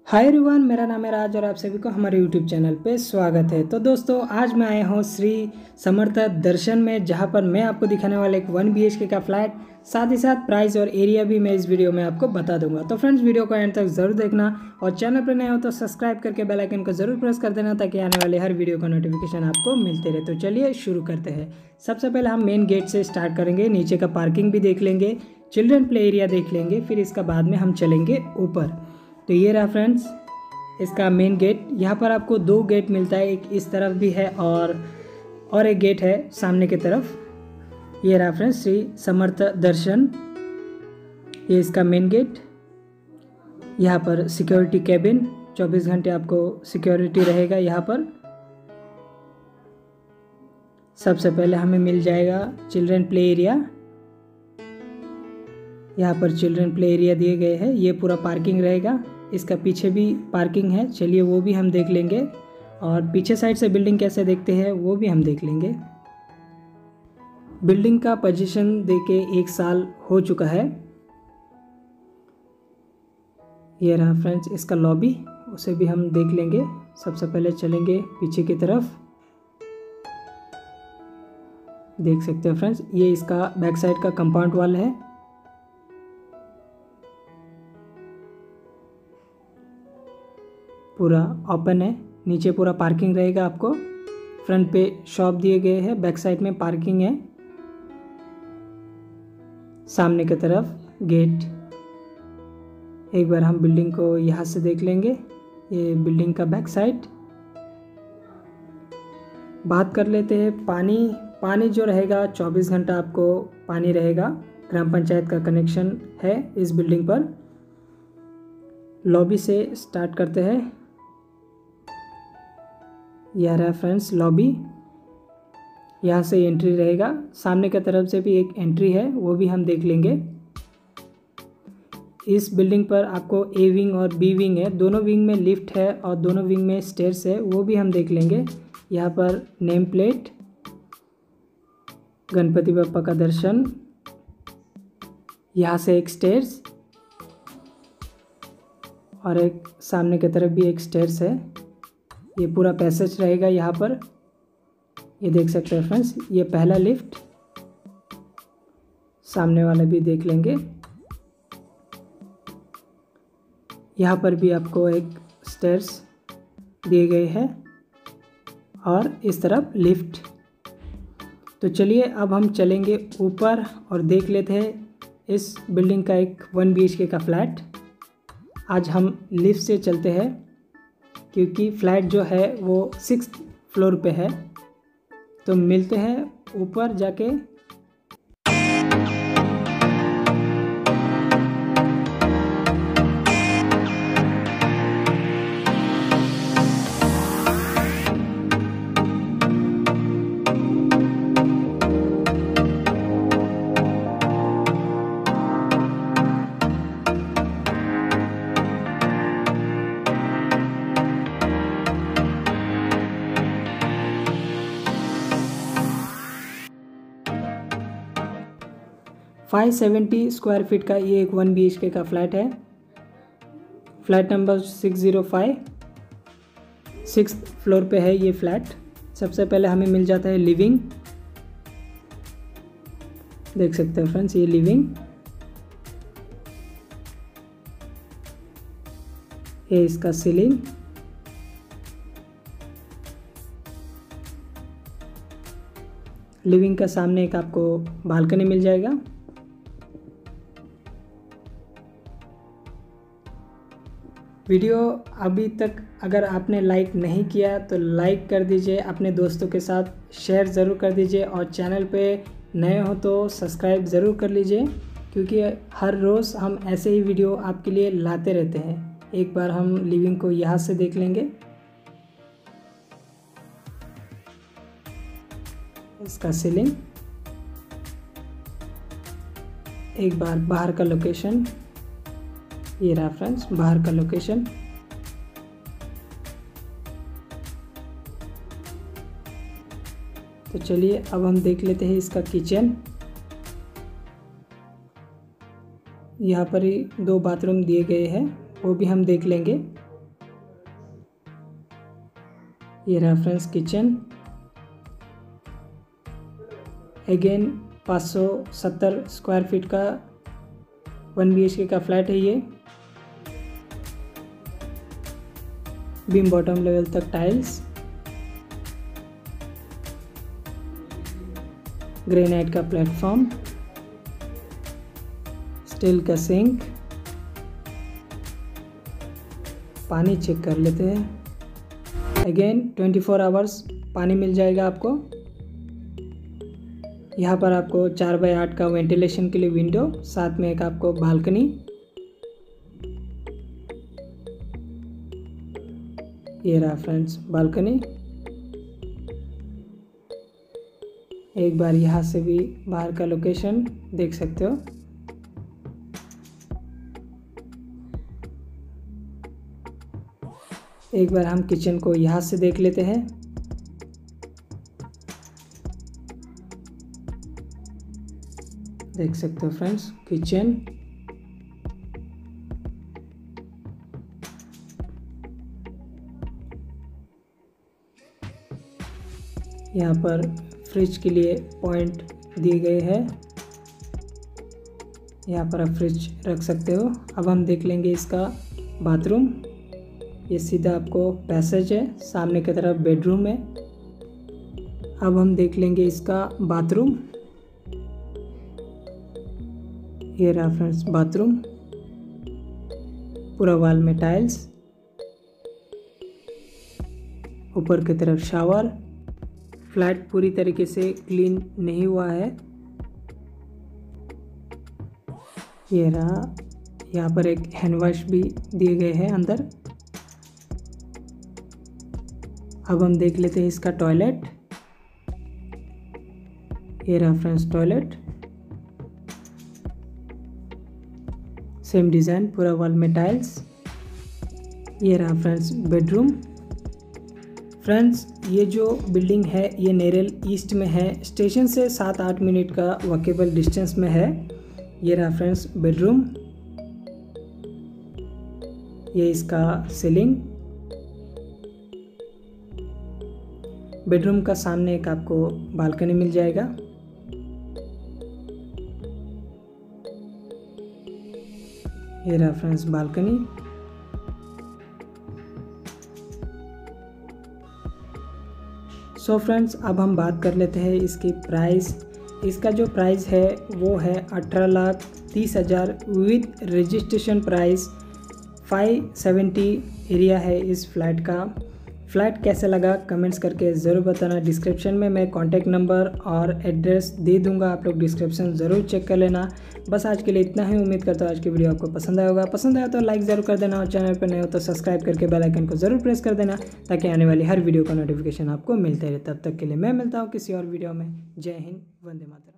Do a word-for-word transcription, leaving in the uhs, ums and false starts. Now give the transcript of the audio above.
Hi everyone, मेरा नाम है राज और आप सभी को हमारे यूट्यूब चैनल पे स्वागत है। तो दोस्तों, आज मैं आया हूँ श्री समर्थ दर्शन में, जहाँ पर मैं आपको दिखाने वाला एक वन बी एच के का फ्लैट, साथ ही साथ प्राइस और एरिया भी मैं इस वीडियो में आपको बता दूंगा। तो फ्रेंड्स, वीडियो को एंड तक जरूर देखना और चैनल पर नए हो तो सब्सक्राइब करके बेल आइकन को जरूर प्रेस कर देना, ताकि आने वाले हर वीडियो का नोटिफिकेशन आपको मिलते रहे। तो चलिए शुरू करते हैं। सबसे पहले हम मेन गेट से स्टार्ट करेंगे, नीचे का पार्किंग भी देख लेंगे, चिल्ड्रन प्ले एरिया देख लेंगे, फिर इसका बाद में हम चलेंगे ऊपर। तो ये रहा फ्रेंड्स इसका मेन गेट। यहाँ पर आपको दो गेट मिलता है, एक इस तरफ भी है और और एक गेट है सामने की तरफ। ये रहा फ्रेंड्स श्री समर्थ दर्शन, ये इसका मेन गेट। यहाँ पर सिक्योरिटी कैबिन, चौबीस घंटे आपको सिक्योरिटी रहेगा यहाँ पर। सबसे पहले हमें मिल जाएगा चिल्ड्रन प्ले एरिया। यहाँ पर चिल्ड्रन प्ले एरिया दिए गए हैं, ये पूरा पार्किंग रहेगा। इसका पीछे भी पार्किंग है, चलिए वो भी हम देख लेंगे, और पीछे साइड से बिल्डिंग कैसे देखते हैं वो भी हम देख लेंगे। बिल्डिंग का पोजीशन देके एक साल हो चुका है। ये रहा फ्रेंड्स इसका लॉबी, उसे भी हम देख लेंगे। सबसे पहले चलेंगे पीछे की तरफ। देख सकते हैं फ्रेंड्स, ये इसका बैक साइड का कंपाउंड वॉल है। पूरा ओपन है, नीचे पूरा पार्किंग रहेगा आपको। फ्रंट पे शॉप दिए गए हैं, बैक साइड में पार्किंग है, सामने की तरफ गेट। एक बार हम बिल्डिंग को यहाँ से देख लेंगे, ये बिल्डिंग का बैक साइड। बात कर लेते हैं पानी। पानी जो रहेगा चौबीस घंटा आपको पानी रहेगा, ग्राम पंचायत का कनेक्शन है इस बिल्डिंग पर। लॉबी से स्टार्ट करते हैं। यह रहा फ्रेंड्स लॉबी, यहाँ से एंट्री रहेगा। सामने की तरफ से भी एक एंट्री है, वो भी हम देख लेंगे। इस बिल्डिंग पर आपको ए विंग और बी विंग है, दोनों विंग में लिफ्ट है और दोनों विंग में स्टेयर्स है, वो भी हम देख लेंगे। यहाँ पर नेम प्लेट, गणपति बप्पा का दर्शन, यहाँ से एक स्टेयर्स और एक सामने की तरफ भी एक स्टेयर्स है। ये पूरा पैसेज रहेगा यहाँ पर, ये देख सकते हैं फ्रेंड्स। ये पहला लिफ्ट, सामने वाला भी देख लेंगे। यहाँ पर भी आपको एक स्टेयर्स दिए गए हैं और इस तरफ लिफ्ट। तो चलिए अब हम चलेंगे ऊपर और देख लेते हैं इस बिल्डिंग का एक वन बी एच के का फ्लैट। आज हम लिफ्ट से चलते हैं, क्योंकि फ्लैट जो है वो सिक्स फ्लोर पे है। तो मिलते हैं ऊपर जाके। फाइव सेवेंटी स्क्वायर फीट का ये एक वन बी एच के का फ्लैट है। Flat number six zero five, six floor पे है ये फ्लैट। सबसे पहले हमें मिल जाता है लिविंग। देख सकते हैं फ्रेंड्स, ये लिविंग, ये इसका सीलिंग। लिविंग का सामने एक आपको बालकनी मिल जाएगा। वीडियो अभी तक अगर आपने लाइक नहीं किया तो लाइक कर दीजिए, अपने दोस्तों के साथ शेयर ज़रूर कर दीजिए, और चैनल पे नए हो तो सब्सक्राइब ज़रूर कर लीजिए, क्योंकि हर रोज़ हम ऐसे ही वीडियो आपके लिए लाते रहते हैं। एक बार हम लिविंग को यहाँ से देख लेंगे। इसका सीलिंग, एक बार बाहर का लोकेशन, ये रहा फ्रेंड्स बाहर का लोकेशन। तो चलिए अब हम देख लेते हैं इसका किचन। यहाँ पर ही दो बाथरूम दिए गए हैं, वो भी हम देख लेंगे। ये रहा फ्रेंड्स किचन। अगेन पाँच सौ सत्तर स्क्वायर फीट का वन बी एच के का फ्लैट है ये। बीम बॉटम लेवल तक टाइल्स, ग्रेनाइट का प्लेटफॉर्म, स्टील का सिंक। पानी चेक कर लेते हैं। अगेन ट्वेंटी फोर आवर्स पानी मिल जाएगा आपको। यहाँ पर आपको चार बाई आठ का वेंटिलेशन के लिए विंडो, साथ में एक आपको बालकनी। ये रहा फ्रेंड्स बालकनी। एक बार यहाँ से भी बाहर का लोकेशन देख सकते हो। एक बार हम किचन को यहाँ से देख लेते हैं। देख सकते हो फ्रेंड्स किचन। यहाँ पर फ्रिज के लिए पॉइंट दिए गए हैं, यहाँ पर आप फ्रिज रख सकते हो। अब हम देख लेंगे इसका बाथरूम। ये सीधा आपको पैसेज है, सामने की तरफ बेडरूम है। अब हम देख लेंगे इसका बाथरूम। ये रहा फ्रेंड्स बाथरूम, पूरा वॉल में टाइल्स, ऊपर की तरफ शावर। फ्लैट पूरी तरीके से क्लीन नहीं हुआ है। ये रहा, यहाँ पर एक हैंड वॉश भी दिए गए हैं अंदर। अब हम देख लेते हैं इसका टॉयलेट। ये रहा फ्रेंड्स टॉयलेट, सेम डिज़ाइन, पूरा वॉल में टाइल्स। ये रहा फ्रेंड्स बेडरूम। फ्रेंड्स ये जो बिल्डिंग है ये नेरेल ईस्ट में है, स्टेशन से सात आठ मिनट का वॉकेबल डिस्टेंस में है। ये रहा फ्रेंड्स बेडरूम। ये इसका सीलिंग। बेडरूम का सामने एक आपको बालकनी मिल जाएगा। ये रहा फ्रेंड्स बालकनी। सो फ्रेंड्स अब हम बात कर लेते हैं इसकी प्राइस। इसका जो प्राइस है वो है अठारह लाख तीस हज़ार with registration price. Five seventy area है इस फ्लैट का। फ्लैट कैसे लगा कमेंट्स करके ज़रूर बताना। डिस्क्रिप्शन में मैं कॉन्टैक्ट नंबर और एड्रेस दे दूंगा, आप लोग डिस्क्रिप्शन ज़रूर चेक कर लेना। बस आज के लिए इतना ही। उम्मीद करता हूँ आज की वीडियो आपको पसंद आया होगा। पसंद आया तो लाइक ज़रूर कर देना और चैनल पर नए हो तो सब्सक्राइब करके बेल आइकन को ज़रूर प्रेस कर देना ताकि आने वाली हर वीडियो का नोटिफिकेशन आपको मिलते रहे। तब तक के लिए मैं मिलता हूँ किसी और वीडियो में। जय हिंद, वंदे मातरम।